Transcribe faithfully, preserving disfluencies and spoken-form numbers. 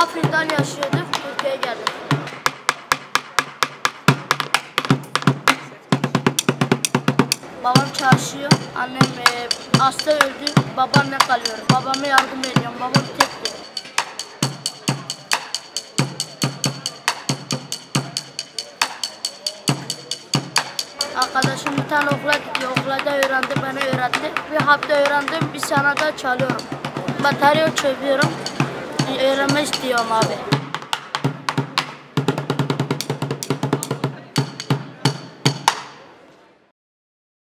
Afrin'den yaşıyorduk, Türkiye'ye geldik. Babam çalışıyor, annem e, hasta öldü, babamla kalıyorum. Babama yardım ediyorum, babam tekti. Arkadaşım bir tane okula gidiyor, okulda öğrendi, bana öğretti. Bir hafta öğrendim, bir sene de çalıyorum. Batarya çözüyorum, öğrenmek istiyorum abi.